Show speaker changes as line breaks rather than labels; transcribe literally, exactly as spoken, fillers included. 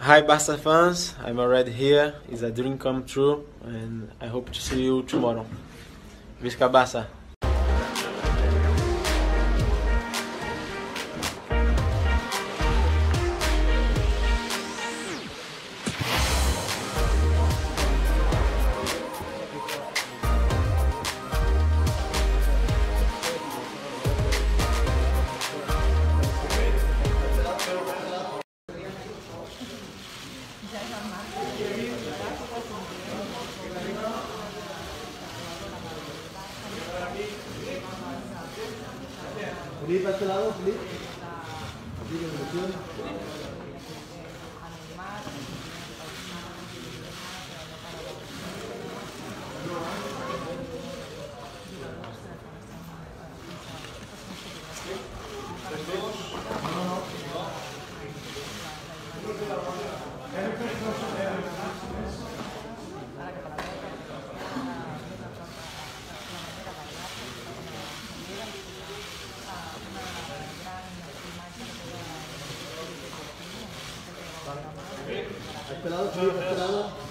Hi Barca fans, I'm already here. It's a dream come true and I hope to see you tomorrow. Visca Barça!
Felipe, a este lado, Felipe. Felipe, evolución. A este lado, Felipe, a este lado.